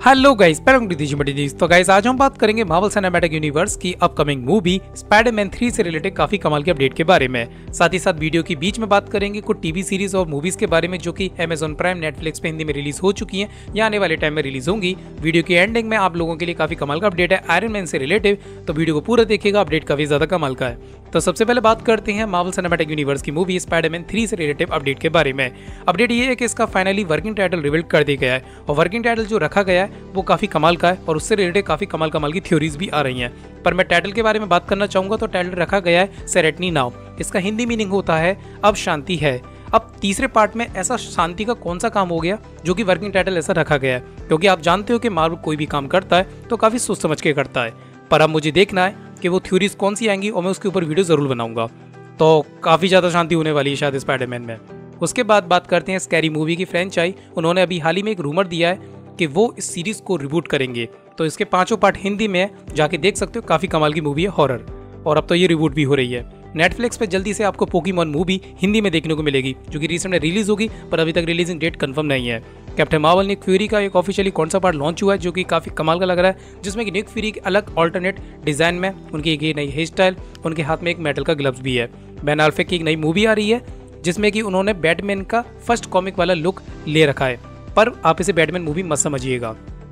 Hello guys, तो guys आज हम बात करेंगे मार्वल सिनेमैटिक यूनिवर्स की अपकमिंग मूवी स्पाइडरमैन 3 से रिलेटेड काफी कमाल के अपडेट के बारे में। साथ ही साथ वीडियो के बीच में बात करेंगे कुछ टीवी सीरीज और मूवीज के बारे में जो कि Amazon प्राइम, नेटफ्लिक्स पे हिंदी में रिलीज हो चुकी हैं या आने वाले टाइम में रिलीज होंगी। वीडियो की एंडिंग में आप लोगों के लिए काफी कमाल का अपडेट है आयरन मैन से रिलेटेड, तो वीडियो को पूरा देखिएगा, अपडेट काफी ज्यादा कमाल का है। तो सबसे पहले बात करते हैं मार्वल सिनेमैटिक यूनिवर्स की मूवी स्पाइडरमैन 3 से रिलेटेड अपडेट के बारे में। अपडेट ये है कि इसका फाइनली वर्किंग टाइटल रिवील कर दिया गया है और वर्किंग टाइटल जो रखा गया है वो काफी कमाल का है और उससे रिलेटेड काफी कमाल की थ्योरीज भी आ रही हैं। पर मैं टाइटल के बारे में बात करना चाहूंगा तो टाइटल रखा गया है सेरेटनी नाउ। इसका हिंदी मीनिंग होता है अब शांति है। अब तीसरे पार्ट में ऐसा शांति का कौन सा काम हो गया जो कि वर्किंग टाइटल ऐसा रखा गया है, क्योंकि आप जानते हो कि मार्वल कोई भी काम करता है तो काफी सोच समझ के करता है। पर अब मुझे देखना है कि वो थ्योरीज कौन सी आएंगी और मैं उसके ऊपर वीडियो जरूर बनाऊंगा। तो काफी ज्यादा शांति होने वाली है शायद स्पाइडरमैन में। उसके बाद बात करते हैं स्कैरी मूवी की फ्रेंचाइज। उन्होंने अभी हाल ही में एक रूमर दिया है कि वो इस सीरीज को रिबूट करेंगे, तो इसके 5 पार्ट हिंदी में है, जाके देख सकते हो, काफी कमाल की मूवी है हॉरर। और अब तो ये रिबूट भी हो रही है। नेटफ्लिक्स पे जल्दी से आपको पोकेमॉन मूवी हिंदी में देखने को मिलेगी जो कि रिसेंट में रिलीज होगी, पर अभी तक रिलीजिंग डेट कंफर्म नहीं है। कैप्टन मार्वल निक फ्यूरी का एक ऑफिशियली कौन सा पार्ट लॉन्च हुआ है जो कि काफी कमाल का लग रहा है, जिसमें कि निक फ्यूरी के अलग ऑल्टरनेट डिजाइन में उनकी एक नई हेयर स्टाइल, उनके हाथ में एक मेटल का ग्लव्स भी है। बेन अफ्लेक की एक नई मूवी आ रही है जिसमें कि उन्होंने बैटमैन का फर्स्ट कॉमिक वाला लुक ले रखा है, पर आप इसे बैटमैन मूवी मत समझिएगा।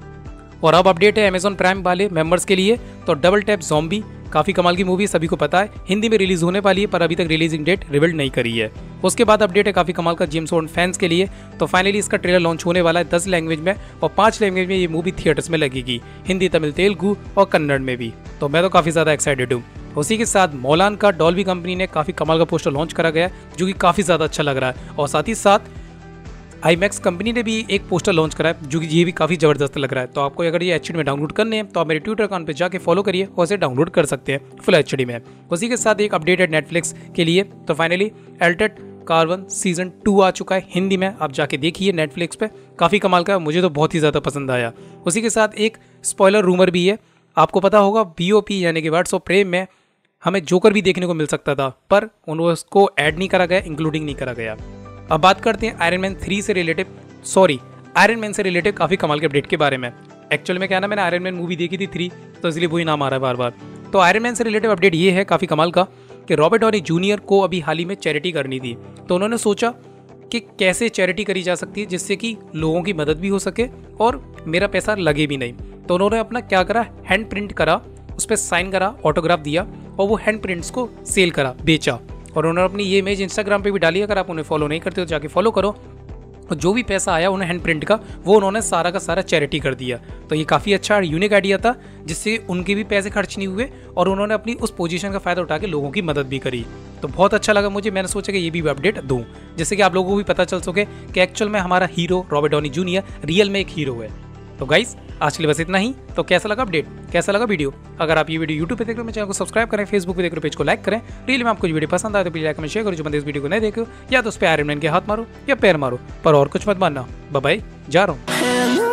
और अब अपडेट है Amazon प्राइम वाले मेंबर्स के लिए, तो डबल टैप ज़ॉम्बी काफी कमाल की मूवी, सभी को पता है, हिंदी में रिलीज होने वाली है पर अभी तक रिलीजिंग डेट रिवील नहीं करी है। उसके बाद अपडेट है काफी कमाल का जेम्स बॉन्ड फैंस के लिए, तो फाइनली इसका ट्रेलर लॉन्च होने वाला है 10 लैंग्वेज में और 5 लैंग्वेज में ये मूवी थिएटर्स में लगेगी, हिंदी, तमिल, तेलुगु और कन्नड़ में भी। तो मैं तो काफी ज्यादा एक्साइटेड हूँ। उसी के साथ मौलान का डॉल्बी कंपनी ने काफी कमाल का पोस्टर लॉन्च करा गया जो कि काफी ज्यादा अच्छा लग रहा है, और साथ ही साथ IMAX कंपनी ने भी एक पोस्टर लॉन्च करा है जो कि ये भी काफी जबरदस्त लग रहा है। तो आपको अगर ये HD में डाउनलोड करने हैं तो आप मेरे ट्विटर अकाउंट पे जाके फॉलो करिए और इसे डाउनलोड कर सकते हैं फुल HD में। उसी के साथ एक अपडेट है नेटफ्लिक्स के लिए, तो फाइनली अल्टर्ड कार्बन सीजन 2 आ चुका है हिंदी में, आप जाके देखिए नेटफ्लिक्स पे, काफी कमाल का, मुझे तो बहुत ही ज्यादा पसंद आया। उसी के साथ एक स्पॉइलर रूमर भी है, आपको पता होगा BOP यानी कि वर्ड्स ऑफ प्रेम में हमें जोकर भी देखने को मिल सकता था, पर उन्होंने उसको ऐड नहीं करा गया, इंक्लूडिंग नहीं करा गया। अब बात करते हैं आयरन मैन से रिलेटेड काफी कमाल के अपडेट के बारे में। एक्चुअल में क्या ना, मैंने आयरन मैन मूवी देखी थी 3, तो इसलिए वही नाम आ रहा है बार बार। तो आयरन मैन से रिलेटेड अपडेट ये है काफी कमाल का कि रॉबर्ट डॉनी जूनियर को अभी हाल ही में चैरिटी करनी थी, तो उन्होंने सोचा कि कैसे चैरिटी करी जा सकती है जिससे कि लोगों की मदद भी हो सके और मेरा पैसा लगे भी नहीं। तो उन्होंने अपना क्या करा, हैंड प्रिंट करा, उस पर साइन करा, ऑटोग्राफ दिया और वो हैंड प्रिंट्स को सेल करा, बेचा। और उन्होंने अपनी ये इमेज इंस्टाग्राम पे भी डाली, अगर आप उन्हें फॉलो नहीं करते हो जाके फॉलो करो। और जो भी पैसा आया उन्हें हैंड प्रिंट का, वो उन्होंने सारा का सारा चैरिटी कर दिया। तो ये काफ़ी अच्छा यूनिक आइडिया था जिससे उनके भी पैसे खर्च नहीं हुए और उन्होंने अपनी उस पोजीशन का फायदा उठा के लोगों की मदद भी करी। तो बहुत अच्छा लगा मुझे, मैंने सोचा कि ये भी अपडेट दूँ जिससे कि आप लोगों को भी पता चल सके कि एक्चुअल में हमारा hero Robert Downey junior real में एक हीरो है। तो गाइस आज के लिए बस इतना ही। तो कैसा लगा अपडेट, कैसा लगा वीडियो? अगर आप ये वीडियो यूट्यूब पे देख रहे हो, मेरे चैनल को सब्सक्राइब करें, फेसबुक पे देख रहे हो पेज को लाइक करें। रियल में आपको वीडियो पसंद आए तो प्लीज लाइक कमेंट शेयर करो। जो बंदे इस वीडियो को नहीं देखे हो या तो उस पर आयरन मैन के हाथ मारो या पैर मारो, पर और कुछ मत मानना। बाय बाय, जा रहा हूँ।